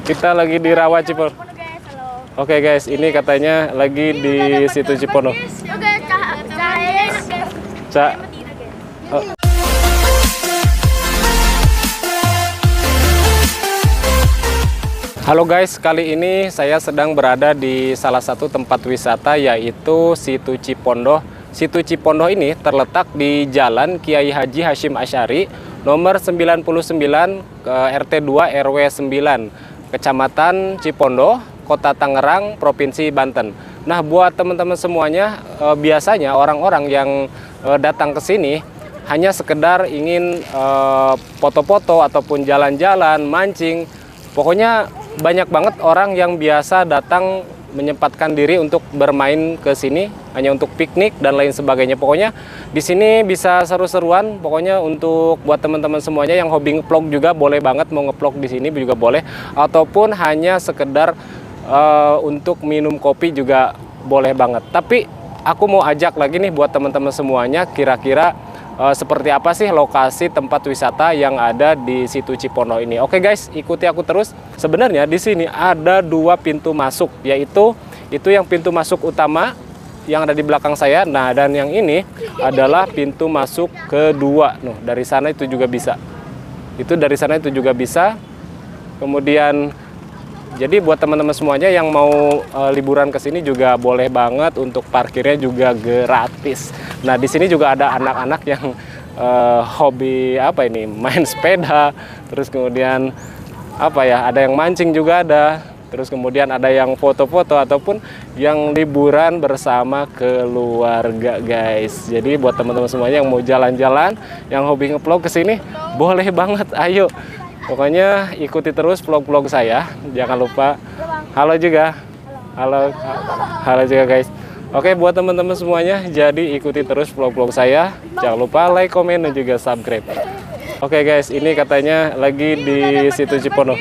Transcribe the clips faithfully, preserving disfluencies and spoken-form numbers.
Kita lagi di Rawa Cipondo. Oke guys, ini katanya lagi di situ Cipondo. Cak. Oh. Halo guys, kali ini saya sedang berada di salah satu tempat wisata yaitu Situ Cipondo. Situ Cipondo ini terletak di Jalan Kiai Haji Hasyim Asy'ari nomor sembilan puluh sembilan ke R T dua R W sembilan. Kecamatan Cipondo, Kota Tangerang, Provinsi Banten. Nah, buat teman-teman semuanya, e, biasanya orang-orang yang e, datang ke sini hanya sekedar ingin foto-foto ataupun jalan-jalan, mancing. Pokoknya banyak banget orang yang biasa datang menyempatkan diri untuk bermain ke sini hanya untuk piknik dan lain sebagainya. Pokoknya di sini bisa seru-seruan. Pokoknya untuk buat teman-teman semuanya yang hobi ngevlog juga boleh banget, mau ngevlog di sini juga boleh, ataupun hanya sekedar uh, untuk minum kopi juga boleh banget. Tapi aku mau ajak lagi nih buat teman-teman semuanya, kira-kira Uh, seperti apa sih lokasi tempat wisata yang ada di Situ Cipondo ini. Oke guys, ikuti aku terus. Sebenarnya di sini ada dua pintu masuk, yaitu itu yang pintu masuk utama yang ada di belakang saya. Nah, dan yang ini adalah pintu masuk kedua. Nuh, dari sana itu juga bisa. Itu dari sana itu juga bisa. Kemudian jadi buat teman-teman semuanya yang mau uh, liburan ke sini juga boleh banget, untuk parkirnya juga gratis. Nah, di sini juga ada anak-anak yang uh, hobi apa ini, main sepeda, terus kemudian apa ya, ada yang mancing juga ada, terus kemudian ada yang foto-foto ataupun yang liburan bersama keluarga, guys. Jadi buat teman-teman semuanya yang mau jalan-jalan, yang hobi ngevlog ke sini, boleh banget, ayo. Pokoknya ikuti terus vlog-vlog saya. Jangan lupa. Halo juga. Halo. Halo juga guys. Oke, buat teman-teman semuanya, jadi ikuti terus vlog-vlog saya. Jangan lupa like, komen, dan juga subscribe. Oke guys, ini katanya lagi di Situ Cipondo.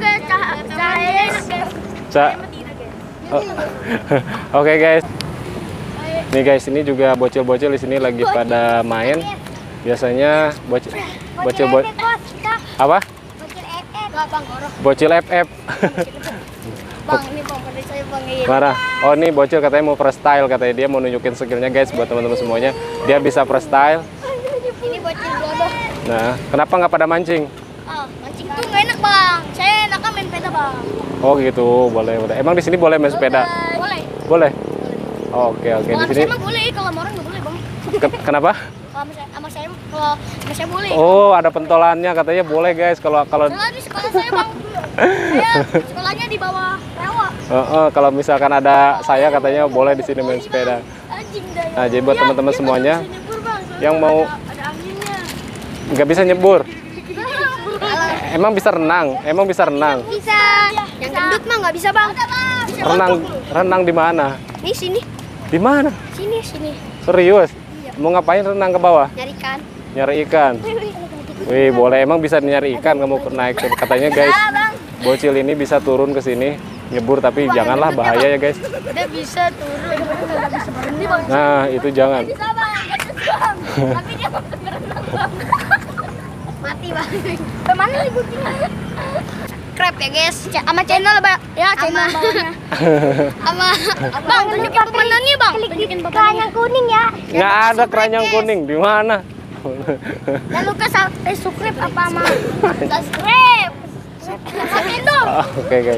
Cak. Oh. Oke guys. Nih guys, ini juga bocil-bocil di sini lagi pada main. Biasanya bocil bocil bo apa? Bocil F F. Bang, ini bang, pada saya bang. Marah. Oh, ini bocil katanya mau freestyle, katanya dia mau nunjukin skillnya guys buat teman-teman semuanya. Dia bisa freestyle. Ini bocil bodoh. Nah, kenapa nggak pada mancing? Ah, mancing tuh nggak enak bang. Saya enaknya main sepeda bang. Oh gitu, boleh boleh. Emang di sini boleh main sepeda? Boleh. Boleh. Oh, oke oke, di sini. Sama boleh, kalau sama orang nggak boleh bang. Ke- kenapa? Kalau sama saya, sama saya, kalau sama saya boleh. Oh, ada pentolannya katanya boleh guys. Kalau kalau Soalnya di sekolah saya bang. Saya sekolahnya di bawah Rawa. uh, uh, kalau misalkan ada saya katanya boleh di sini main sepeda. Anjing dah. Nah, jadi buat teman-teman semuanya Nyebur, bang, yang mau ada anginnya. nggak bisa nyebur. Emang bisa renang? Emang bisa renang? Bisa. Yang gendut mah nggak bisa bang. Bisa Renang renang di mana? Nih sini, Di mana? sini, sini. Serius? Mau ngapain renang ke bawah? Nyari ikan. Nyari ikan. Wih, boleh. Emang bisa nyari ikan kamu naik tur. Katanya guys, bocil ini bisa turun ke sini nyebur, tapi janganlah, bahaya ya guys. Udah bisa turun, nggak bisa berhenti bang. Nah, itu jangan. Bisa bang, bang. Tapi dia mau berenang bang. Mati bang. Kemana nih kucingnya? Crab ya guys, sama channel bang. Ya channel bawahnya. Sama bang, tunjukin pemenangnya bang. Tunjukin pemenangnya kuning ya. Nggak ada keranjang kuning. Di mana? Jangan lupa sampai subscribe apa mah? Subscribe. Subscribe dong. Oh, oke guys.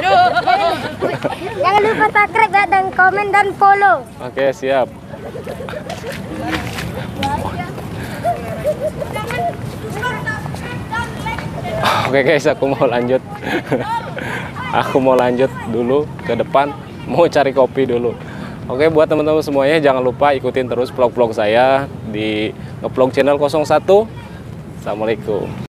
Jangan lupa subscribe ya, dan komen dan follow. Oke, siap. Oke guys, aku mau lanjut. Aku mau lanjut dulu ke depan, mau cari kopi dulu. Oke, buat teman-teman semuanya jangan lupa ikutin terus vlog-vlog saya di Ngevlog Channel nol satu. Assalamualaikum.